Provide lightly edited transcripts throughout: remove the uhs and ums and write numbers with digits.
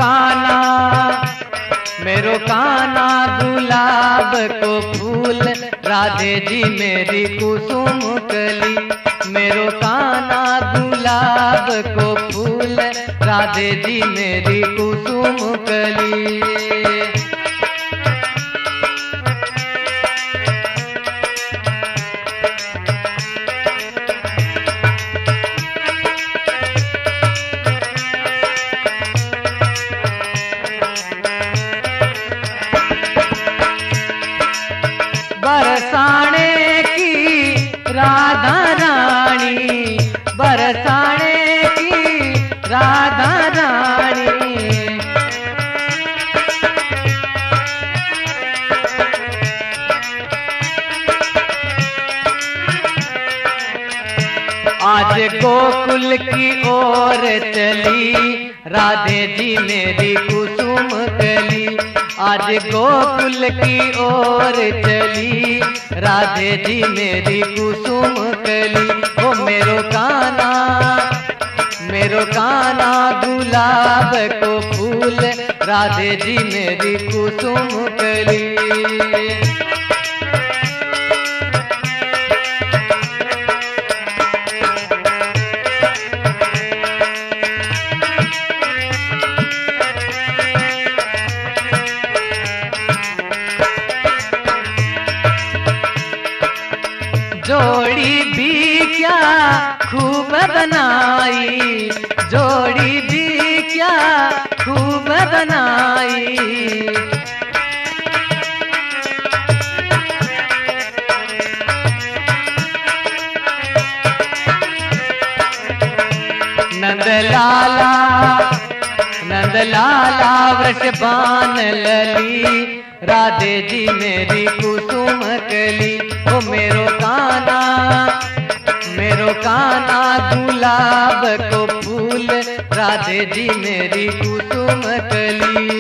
काना गुलाब को फूल, राधे जी मेरी कुसुम कली। मेरो काना गुलाब को फूल, राधे जी मेरी कुसुम कली। बरसाने की राधा रानी, बरसाने की राधा रानी। आज गोकुल की ओर चली, राधे जी मेरी कुसुम कली। आज गोकुल की ओर चली, राधे जी मेरी कुसुम कली। ओ मेरो काना गुलाब को फूल, राधे जी मेरी कुसुम कली। जोड़ी भी क्या खूब बनाई, जोड़ी भी क्या खूब बनाई। नंदलाला वृषभान लली, राधे जी मेरी कुसुम कली। ओ मेरो काना गुलाब को फूल, राधे जी मेरी कुसुम कली।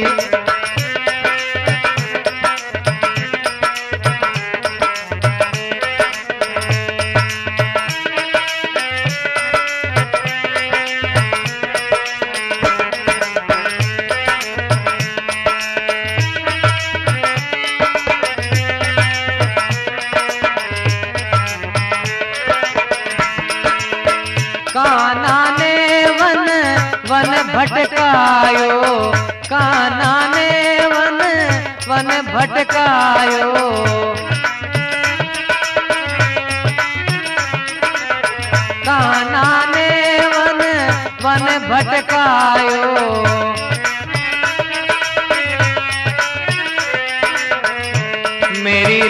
कान्हा ने वन भटकायो, कान्हा ने वन भटकायो। कान्हा ने वन भटकायो। मेरी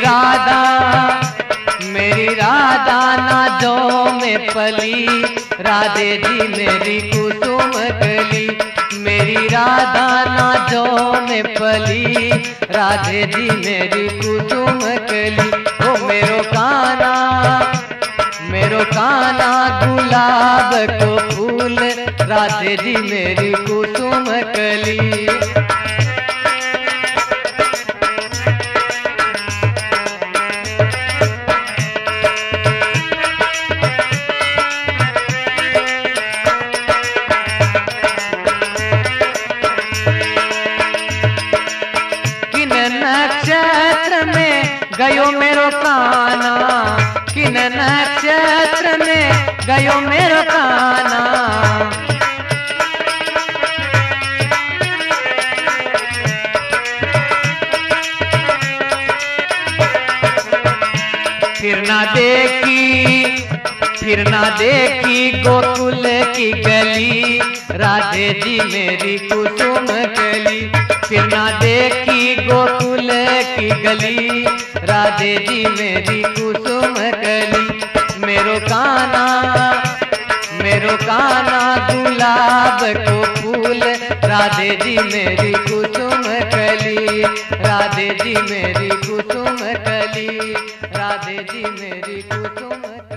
राधा नाजों में पली, राधे जी मेरी कुसुम कली। मेरी राधा नाजों में पली, राधे जी मेरी कुसुम कली। ओ मेरो काना गुलाब को फूल, राधे जी मेरी कुसुम कली। नक्षत्र में गयो मेरो काना, किन नक्षत्र में गयो मेरो काना। फिर ना देखी गोकुल की गली, राधे जी मेरी कुसुम कली। फिर ना देखी गोकुल की गली, राधे जी मेरी कुसुम कली। मेरो काना गुलाब को फूल, राधे जी मेरी कुसुम कली। राधे जी मेरी कुसुम कली, राधे जी मेरी कुसुम कली।